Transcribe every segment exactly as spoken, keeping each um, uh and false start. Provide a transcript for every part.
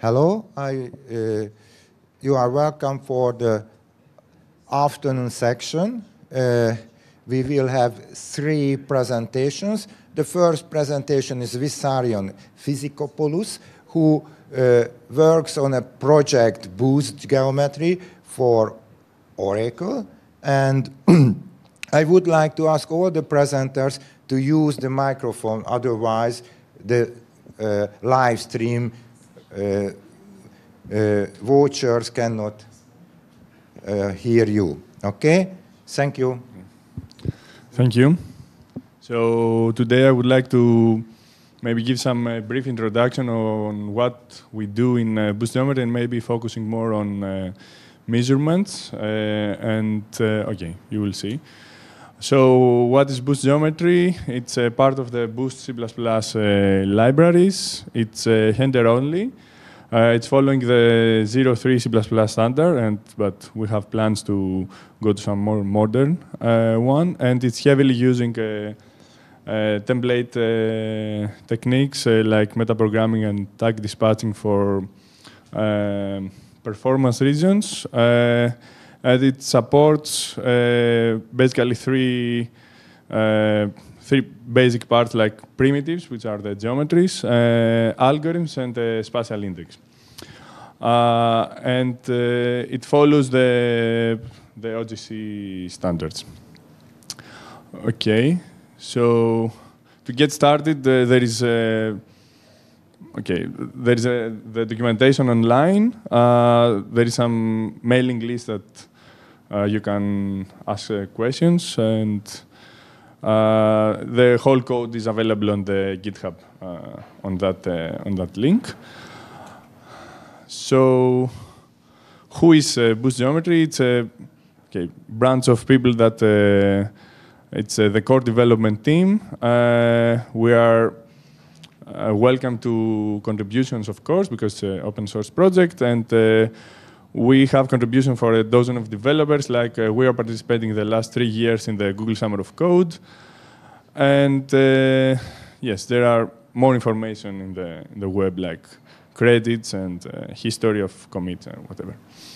Hello, I, uh, you are welcome for the afternoon section. Uh, we will have three presentations. The first presentation is Vissarion Physicopoulos, who uh, works on a project Boost Geometry for Oracle. And I would like to ask all the presenters to use the microphone, otherwise the uh, live stream Uh, uh, watchers cannot uh, hear you. Okay? Thank you. Thank you. So today I would like to maybe give some uh, brief introduction on what we do in uh, Boost Geometry, and maybe focusing more on uh, measurements. Uh, and uh, okay, you will see. So what is Boost Geometry? It's a part of the Boost C plus plus uh, libraries. It's uh, header only. Uh, it's following the zero three C plus plus standard, and but we have plans to go to some more modern uh, one. And it's heavily using uh, uh, template uh, techniques uh, like metaprogramming and tag dispatching for uh, performance reasons. Uh, And it supports uh, basically three, uh, three basic parts, like primitives, which are the geometries, uh, algorithms, and the spatial index. Uh, and uh, it follows the, the O G C standards. Okay, so to get started, uh, there is a, okay, there is a, the documentation online. Uh, there is some mailing list that Uh, you can ask uh, questions, and uh, the whole code is available on the GitHub uh, on that uh, on that link. So, who is uh, Boost Geometry? It's a okay, branch of people that uh, it's uh, the core development team. Uh, we are uh, welcome to contributions, of course, because it's an open source project, and uh, we have contribution for a dozen of developers, like uh, we are participating the last three years in the Google Summer of Code. And uh, yes, there are more information in the, in the web, like credits and uh, history of commits and whatever.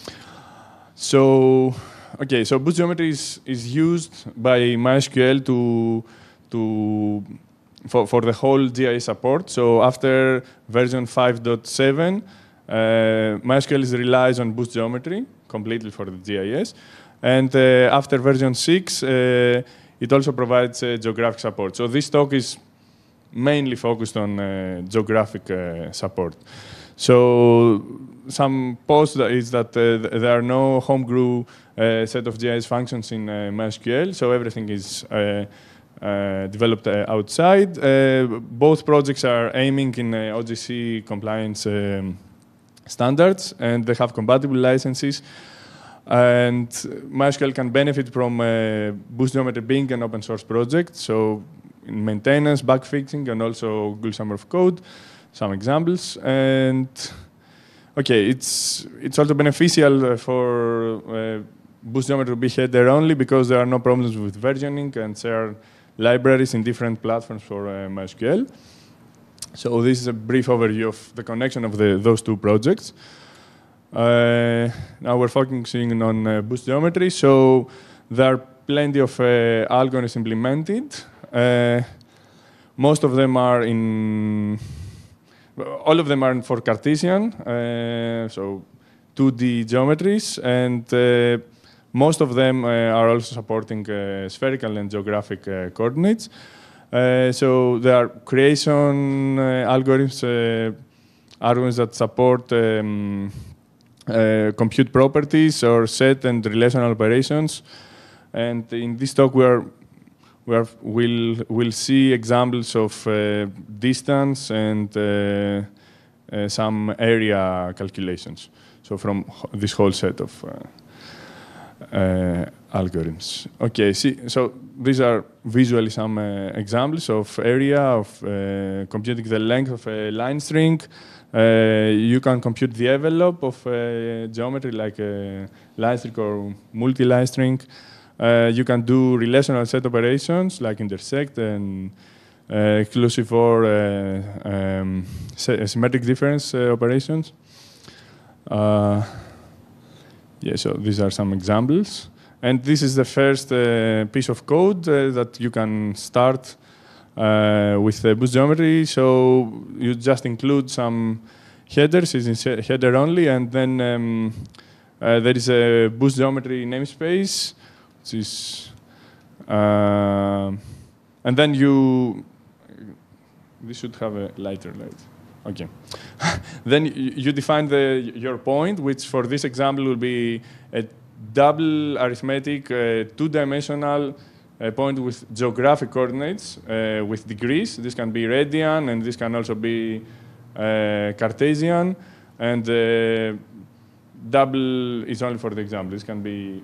So, okay, so Boost Geometry is, is used by MySQL to, to, for, for the whole G I S support. So after version five point seven, Uh, MySQL is relies on Boost Geometry completely for the G I S. And uh, after version six, uh, it also provides uh, geographic support. So this talk is mainly focused on uh, geographic uh, support. So some post is that uh, there are no homebrew uh, set of G I S functions in uh, MySQL, so everything is uh, uh, developed uh, outside. Uh, both projects are aiming in uh, O G C compliance um, standards, and they have compatible licenses. And MySQL can benefit from uh, Boost Geometry being an open source project. So in maintenance, bug fixing, and also Google Summer of Code, some examples. And okay, it's it's also beneficial for uh, Boost Geometry to be header only, because there are no problems with versioning and share libraries in different platforms for uh, MySQL. So this is a brief overview of the connection of the, those two projects. Uh, now we're focusing on uh, Boost Geometry. So there are plenty of uh, algorithms implemented. Uh, most of them are in, all of them are for Cartesian, uh, so two D geometries, and uh, most of them uh, are also supporting uh, spherical and geographic uh, coordinates. Uh, so there are creation uh, algorithms, uh, algorithms that support um, uh, compute properties or set and relational operations. And in this talk, we are we are will will see examples of uh, distance and uh, uh, some area calculations. So from this whole set of uh, uh, algorithms. Okay, see, so these are visually some uh, examples of area of uh, computing the length of a line string. Uh, you can compute the envelope of uh, geometry, like a line string or multi-line string. Uh, you can do relational set operations, like intersect and uh, exclusive or uh, um, symmetric difference uh, operations. Uh, yeah, so these are some examples. And this is the first uh, piece of code uh, that you can start uh, with the Boost Geometry. So you just include some headers, it's in header only, and then um, uh, there is a Boost Geometry namespace, which is, uh, and then you, this should have a lighter light. Okay. Then you define the, your point, which for this example will be a double arithmetic, uh, two-dimensional uh, point with geographic coordinates uh, with degrees. This can be radian, and this can also be uh, Cartesian. And uh, double is only for the example. This can be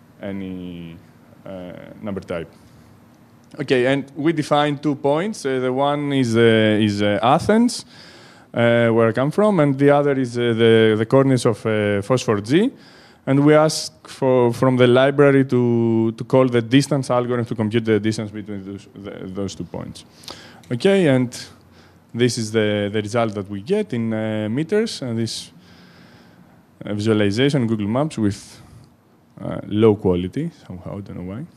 any uh, number type. Okay, and we define two points. Uh, the one is, uh, is uh, Athens, Uh, where I come from, and the other is uh, the, the coordinates of uh, phosphor G. And we ask for, from the library to, to call the distance algorithm to compute the distance between those, the, those two points. Okay, and this is the, the result that we get in uh, meters, and this uh, visualization Google Maps with uh, low quality, somehow, I don't know why.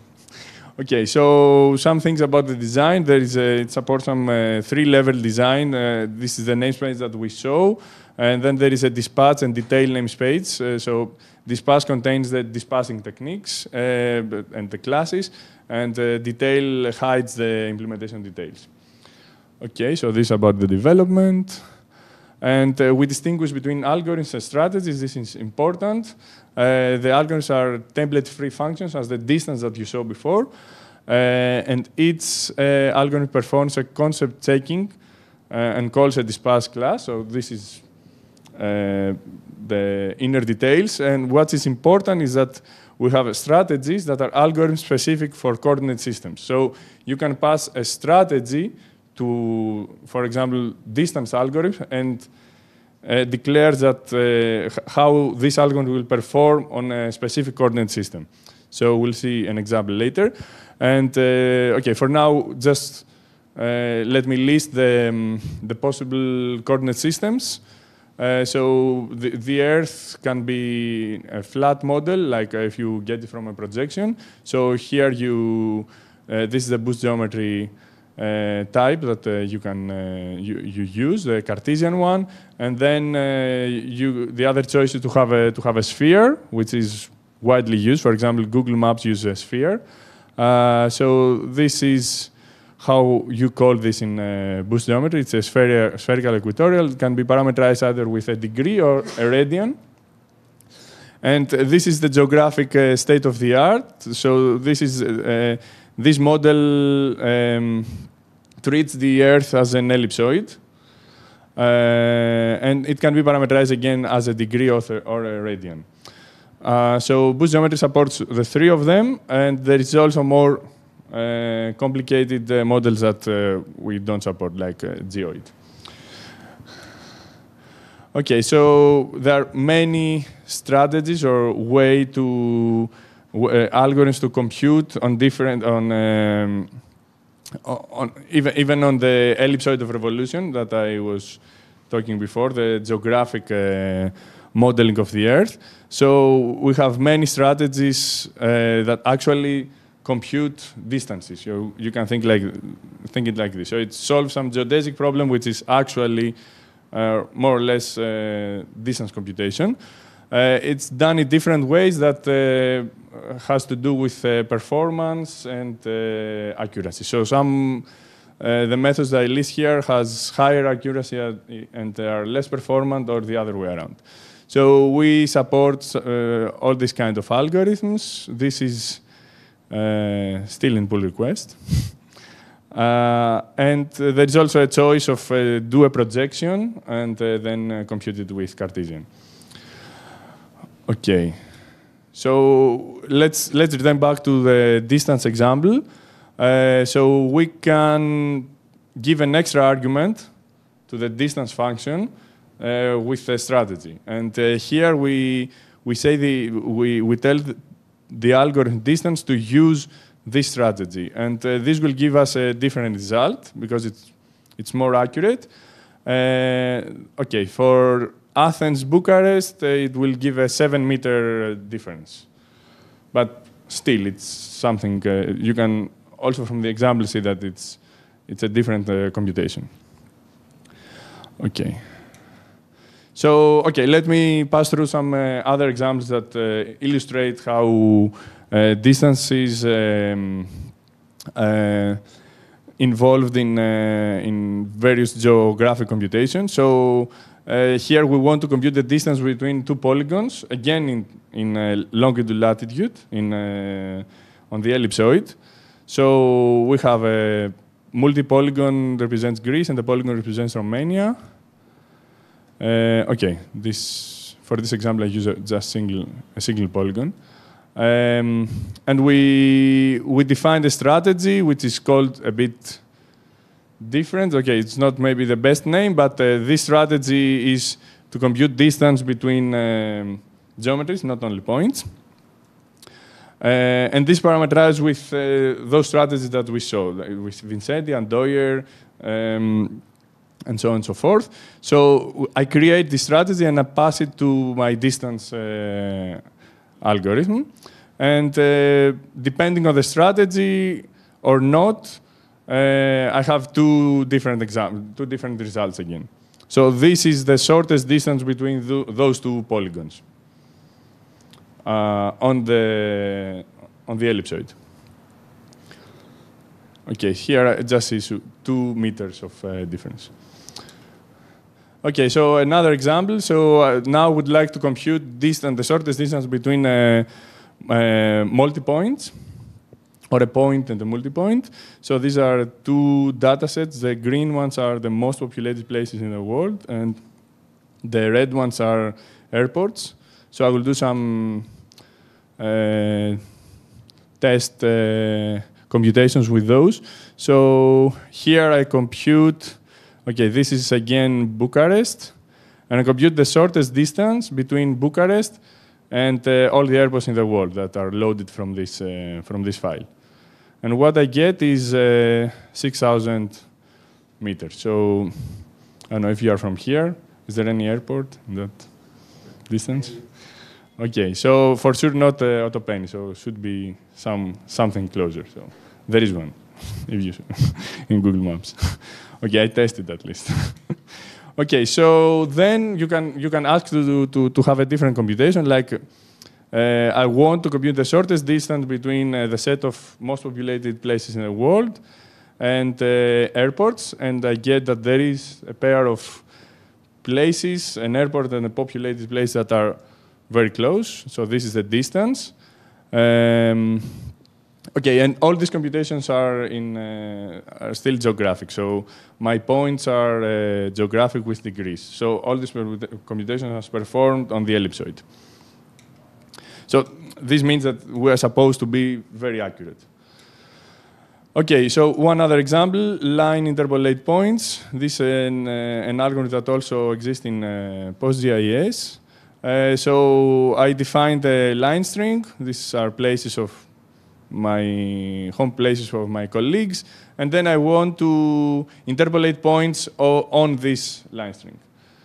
Okay, so some things about the design. There is a, it supports some uh, three-level design. Uh, this is the namespace that we show. And then there is a dispatch and detail namespace. Uh, so dispatch contains the dispatching techniques uh, and the classes. And uh, detail hides the implementation details. Okay, so this is about the development. And uh, we distinguish between algorithms and strategies. This is important. Uh, the algorithms are template-free functions as the distance that you saw before. Uh, and each uh, algorithm performs a concept checking uh, and calls a dispatch class. So this is uh, the inner details. And what is important is that we have strategies that are algorithm-specific for coordinate systems. So you can pass a strategy to, for example, distance algorithm, and uh, declare that uh, how this algorithm will perform on a specific coordinate system. So we'll see an example later. And uh, okay, for now, just uh, let me list the, um, the possible coordinate systems. Uh, so the, the Earth can be a flat model, like uh, if you get it from a projection. So here you, uh, this is the Boost Geometry Uh, type that uh, you can uh, you, you use, the Cartesian one, and then uh, you the other choice is to have a to have a sphere, which is widely used. For example, Google Maps uses a sphere. Uh, so this is how you call this in uh, Boost Geometry. It's a spher spherical equatorial. It can be parameterized either with a degree or a radian. And uh, this is the geographic uh, state of the art. So this is uh, this model um, treats the Earth as an ellipsoid. Uh, and it can be parameterized again as a degree or, or a radian. Uh, so Boost Geometry supports the three of them. And there is also more uh, complicated uh, models that uh, we don't support, like uh, geoid. Okay, so there are many strategies or way to uh, algorithms to compute on different on um, on even even on the ellipsoid of revolution that I was talking before, the geographic uh, modeling of the Earth. So we have many strategies uh, that actually compute distances. You you can think like think it like this. So it solves some geodesic problem, which is actually Uh, more or less uh, distance computation. Uh, it's done in different ways that uh, has to do with uh, performance and uh, accuracy. So some, uh, the methods that I list here has higher accuracy and are less performant, or the other way around. So we support uh, all these kind of algorithms. This is uh, still in pull request. Uh, and uh, there is also a choice of uh, do a projection and uh, then uh, compute it with Cartesian. Okay, so let's let's return back to the distance example. Uh, so we can give an extra argument to the distance function uh, with a strategy, and uh, here we we say the we we tell the, the algorithm distance to use this strategy, and uh, this will give us a different result because it's it's more accurate. Uh, okay, for Athens, Bucharest, uh, it will give a seven meter difference. But still, it's something uh, you can also from the example see that it's, it's a different uh, computation. Okay. So, okay, let me pass through some uh, other examples that uh, illustrate how uh, distance is um, uh, involved in, uh, in various geographic computations. So uh, here we want to compute the distance between two polygons, again in, in uh, longitude latitude in, uh, on the ellipsoid. So we have a multi-polygon represents Greece and the polygon represents Romania. Uh, okay, this, for this example I use a, just single, a single polygon. Um, and we, we defined a strategy which is called a bit different. Okay, it's not maybe the best name, but uh, this strategy is to compute distance between um, geometries, not only points. Uh, and this parameterized with uh, those strategies that we saw, like with Vincenti and Doyer, um, and so on and so forth. So I create this strategy and I pass it to my distance uh, algorithm. And uh, depending on the strategy or not, uh, I have two different exam two different results again. So this is the shortest distance between th those two polygons uh, on the on the ellipsoid. Okay, here I just see two meters of uh, difference. Okay, so another example. So uh, now I would like to compute distance, the shortest distance between uh, uh, multi-points, or a point and a multi-point. So these are two data sets. The green ones are the most populated places in the world, and the red ones are airports. So I will do some uh, test uh, computations with those. So here I compute. Okay, this is again Bucharest, and I compute the shortest distance between Bucharest and uh, all the airports in the world that are loaded from this, uh, from this file. And what I get is uh, six thousand meters. So I don't know if you are from here. Is there any airport in that distance? Okay, so for sure not uh, Otopeni, so it should be some, something closer. So there is one, if you in Google Maps. Okay, I tested at least. Okay, so then you can you can ask to do, to to have a different computation. Like uh, I want to compute the shortest distance between uh, the set of most populated places in the world and uh, airports, and I get that there is a pair of places, an airport and a populated place that are very close. So this is the distance. Um, Okay, and all these computations are in uh, are still geographic. So my points are uh, geographic with degrees. So all these computations are performed on the ellipsoid. So this means that we are supposed to be very accurate. Okay, so one other example: line interpolate points. This is an, uh, an algorithm that also exists in uh, PostGIS. Uh, so I defined a line string. These are places of my home places of my colleagues, and then I want to interpolate points on this line string.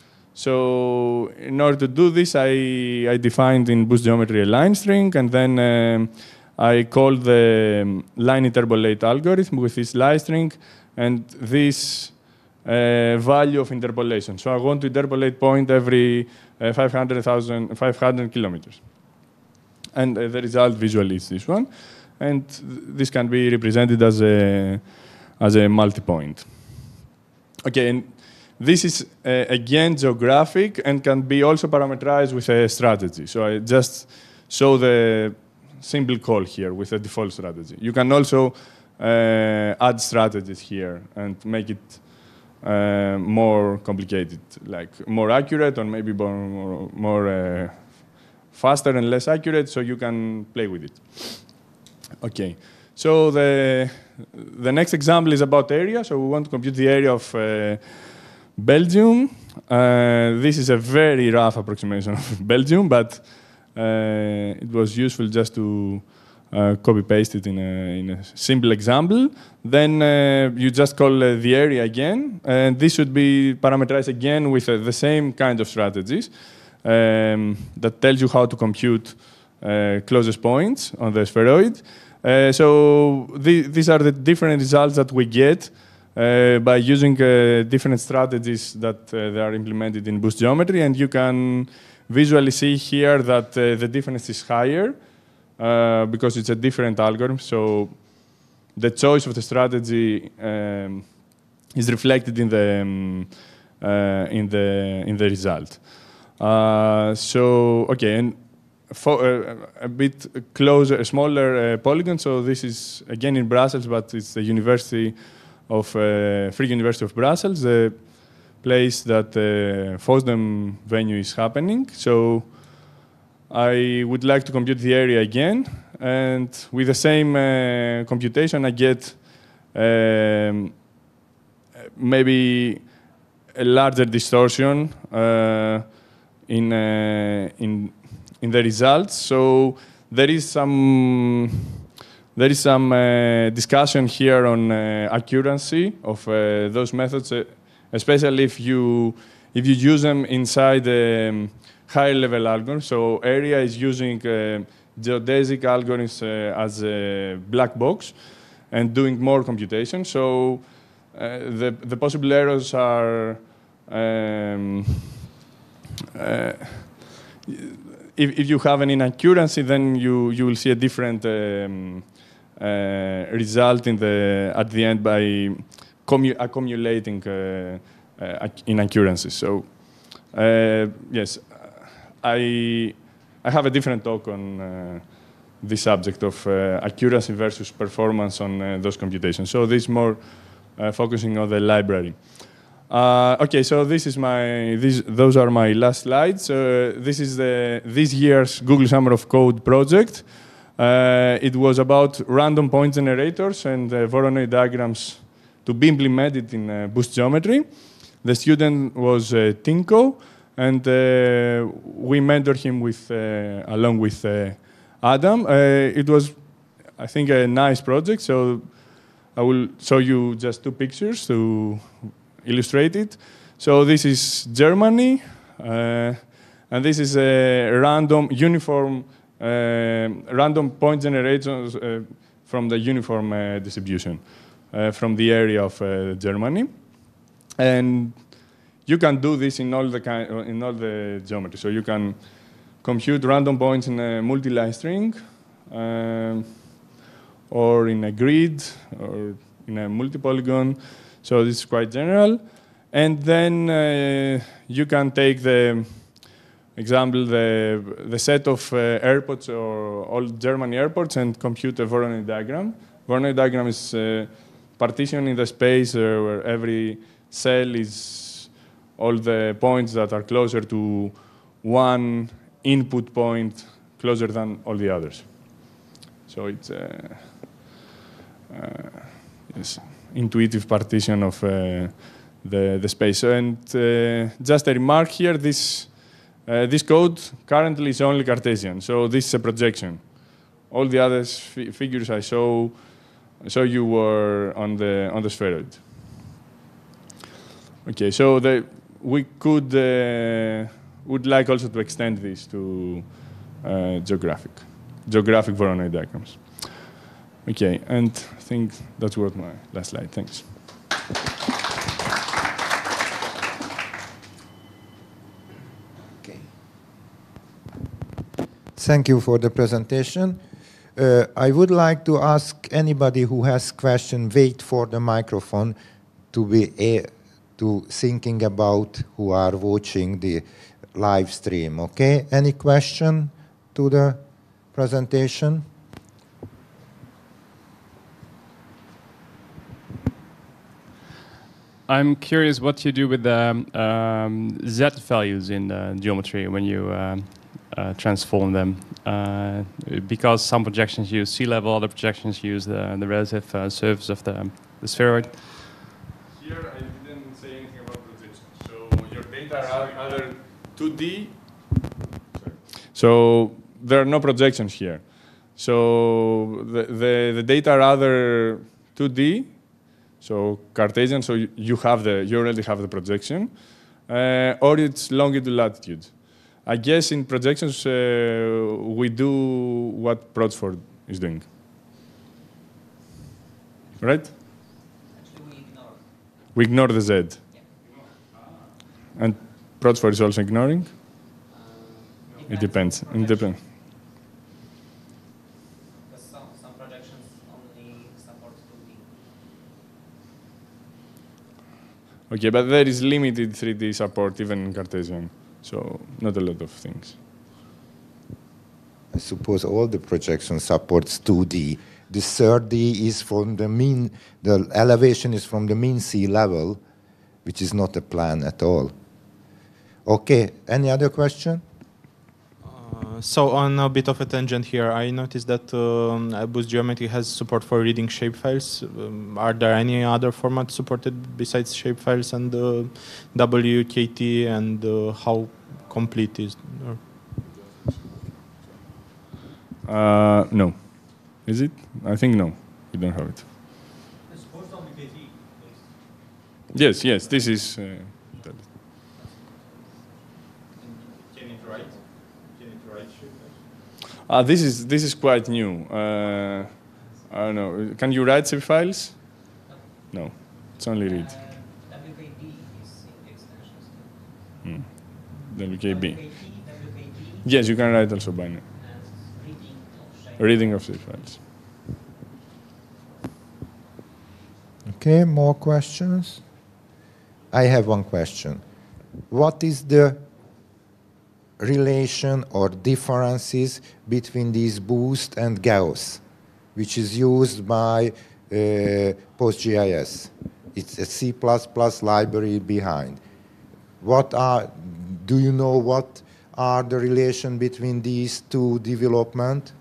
So in order to do this, I, I defined in Boost Geometry a line string, and then um, I called the line interpolate algorithm with this line string and this uh, value of interpolation. So I want to interpolate point every uh, five hundred thousand, five hundred kilometers. And uh, the result visually is this one. And this can be represented as a, as a multi-point. Okay, and this is, uh, again, geographic and can be also parameterized with a strategy. So I just show the simple call here with a default strategy. You can also uh, add strategies here and make it uh, more complicated, like more accurate or maybe more, more, more uh, faster and less accurate, so you can play with it. Okay, so the, the next example is about area. So we want to compute the area of uh, Belgium. Uh, this is a very rough approximation of Belgium, but uh, it was useful just to uh, copy-paste it in a, in a simple example. Then uh, you just call uh, the area again, and this should be parameterized again with uh, the same kind of strategies um, that tells you how to compute uh, closest points on the spheroid. Uh, so the, these are the different results that we get uh, by using uh, different strategies that uh, they are implemented in Boost Geometry, and you can visually see here that uh, the difference is higher uh, because it's a different algorithm. So the choice of the strategy um, is reflected in the um, uh, in the in the result. Uh, so okay, and for, uh, a bit closer, a smaller uh, polygon. So this is again in Brussels, but it's the University of uh, Free University of Brussels, the place that the uh, FOSDEM venue is happening. So I would like to compute the area again, and with the same uh, computation, I get um, maybe a larger distortion uh, in uh, in in the results. So there is some there is some uh, discussion here on uh, accuracy of uh, those methods, uh, especially if you if you use them inside um, higher level algorithms. So area is using uh, geodesic algorithms uh, as a black box and doing more computation. So uh, the the possible errors are um, uh, if, if you have an inaccuracy, then you you will see a different um, uh, result in the at the end by commu accumulating uh, uh, inaccuracies. So uh, yes, I I have a different talk on uh, the subject of uh, accuracy versus performance on uh, those computations. So this is more uh, focusing on the library. Uh, okay, so this is my these those are my last slides. Uh, this is the this year's Google Summer of Code project. Uh, it was about random point generators and uh, Voronoi diagrams to be implemented in uh, Boost Geometry. The student was uh, Tinko, and uh, we mentored him with uh, along with uh, Adam. Uh, it was, I think, a nice project. So I will show you just two pictures to illustrate it. So this is Germany, uh, and this is a random uniform uh, random point generations uh, from the uniform uh, distribution uh, from the area of uh, Germany, and you can do this in all the kind in all the geometry. So you can compute random points in a multi-line string, um, or in a grid, or in a multi-polygon. So this is quite general. And then uh, you can take the example, the, the set of uh, airports or all German airports and compute a Voronoi diagram. Voronoi diagram is uh, partition in the space uh, where every cell is all the points that are closer to one input point closer than all the others. So it's uh, uh, yes. intuitive partition of uh, the, the space. And uh, just a remark here, this, uh, this code currently is only Cartesian, so this is a projection. All the other figures I show, show you were on the, on the spheroid. Okay, so the, we could, uh, would like also to extend this to uh, geographic, geographic Voronoi diagrams. Okay, and I think that's what my last slide. Thanks. Okay. Thank you for the presentation. Uh, I would like to ask anybody who has questions, wait for the microphone to be a, to thinking about who are watching the live stream. Okay, any question to the presentation? I'm curious what you do with the um, Z values in the geometry when you um, uh, transform them. Uh, because some projections use sea level, other projections use the, the relative uh, surface of the, the spheroid. Here I didn't say anything about projections. So your data are either two D. Sorry. So there are no projections here. So the, the, the data are either two D, so Cartesian, so you, you have the you already have the projection, uh, or it's longitude latitude. I guess in projections uh, we do what Prodsford is doing, right? Actually, we ignore. We ignore the Z, Yeah. and Prodsford is also ignoring. Uh, It depends. It depends. Because some, some projections only support two D. Okay, but there is limited three D support even in Cartesian, so not a lot of things. I suppose all the projections supports two D. The third D is from the mean, the elevation is from the mean sea level, which is not a plan at all. Okay, any other question? Uh, so on a bit of a tangent here, I noticed that um, Boost Geometry has support for reading shapefiles. Um, are there any other formats supported besides shapefiles and uh, W K T, and uh, how complete is? Or Uh, no. Is it? I think no. We don't have it. Yes, yes, this is... Uh, that. Can it write? Can it write shapefiles? Ah, this is, this is quite new. Uh, I don't know. Can you write shapefiles? No. It's only read. Uh, W K B is in the extensions. Hmm. W K B. W K T, W K B, Yes, you can write also binary. and reading of shape. Reading of shapefiles. Okay, more questions? I have one question. What is the relation or differences between these Boost and Gauss, which is used by uh, PostGIS? It's a C plus plus library behind. What are, do you know what are the relation between these two development?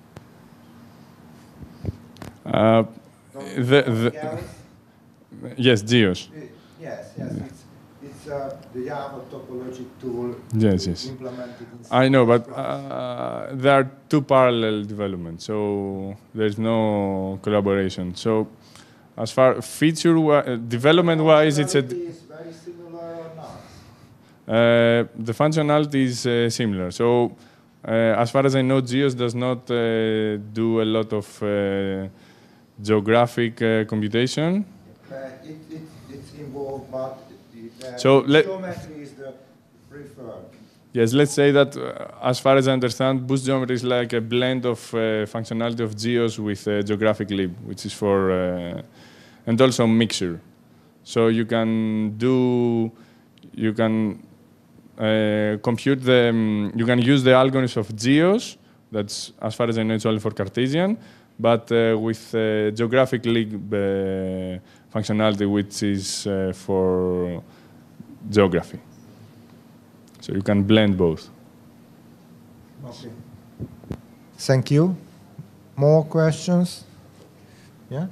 Uh, the, the, yes, Geos. Yes, yes. It's, it's uh, the Java topologic tool Yes, yes. implemented in I know, but uh, there are two parallel developments, so there's no collaboration. So as far feature uh, development-wise, it's a... Is very similar or not? Uh, the functionality is uh, similar. So uh, as far as I know, Geos does not uh, do a lot of uh, geographic uh, computation. Uh, it, it, it's involved, but the So let- geometry is the preferred. Yes, let's say that uh, as far as I understand, Boost Geometry is like a blend of uh, functionality of Geos with uh, Geographic lib, which is for, uh, and also mixture. So you can do, you can uh, compute the, um, you can use the algorithms of Geos, that's, as far as I know, it's only for Cartesian, but uh, with uh, Geographic lib uh, functionality, which is uh, for geography. So you can blend both. Okay. Thank you. More questions? Yeah?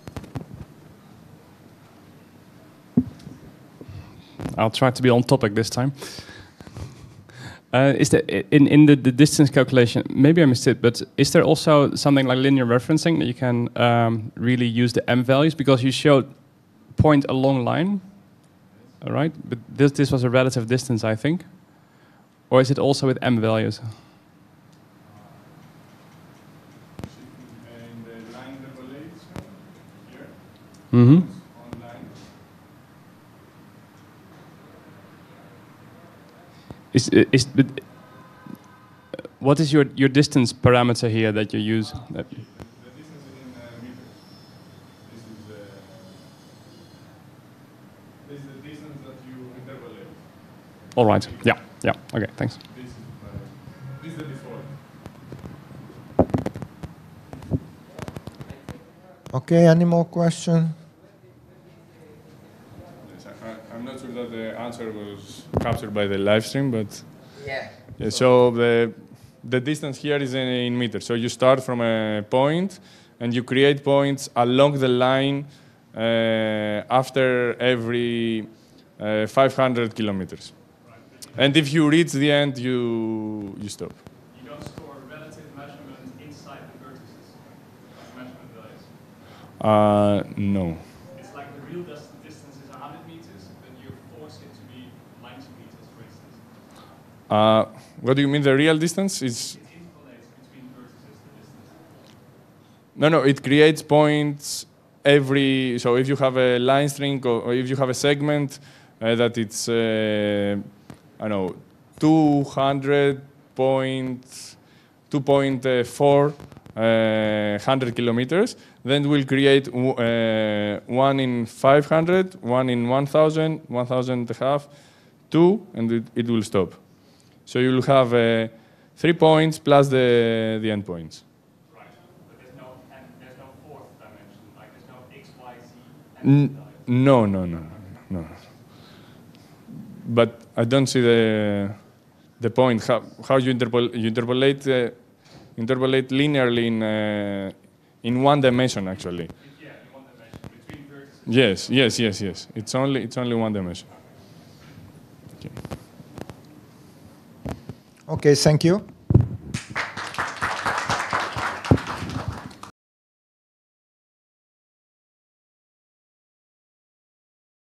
I'll try to be on topic this time. Uh, is there, in in the, the distance calculation, maybe I missed it, but is there also something like linear referencing that you can um, really use the M values? Because you showed point along line, all right? But this, this was a relative distance, I think. Or is it also with M values? Mm-hmm. Is, is, but, uh, what is your, your distance parameter here that you use? That All right. Yeah. Yeah. Okay. Thanks. This is, uh, this is the default. Okay, any more questions? Yes, I, I'm not sure that the answer was captured by the live stream, but Yeah. yeah, so the the distance here is in, in meters. So you start from a point, and you create points along the line uh, after every uh, five hundred kilometers. And if you reach the end, you you stop. You don't store relative measurement inside the Uh, no. It's like the real dis- distance is one hundred meters, then you force it to be ninety meters, for instance. Uh, what do you mean the real distance? Is It interpolates between vertices, the distance. no, no. It creates points every. So if you have a line string or, or if you have a segment uh, that it's uh, I don't know two hundred point two point four uh, hundred kilometers, then we'll create uh, one in five hundred, one in one thousand, one thousand and a half, two, and it, it will stop. So you'll have uh, three points plus the the endpoints. Right, but there's no and there's no fourth dimension, like there's no x, y, z. N no, no, no, no. But I don't see the the point how how you interpol you interpolate uh, interpolate linearly in uh, in one dimension actually. Yeah, in one dimension between vertices. Yes, yes, yes, yes. It's only it's only one dimension. Okay. Okay, thank you.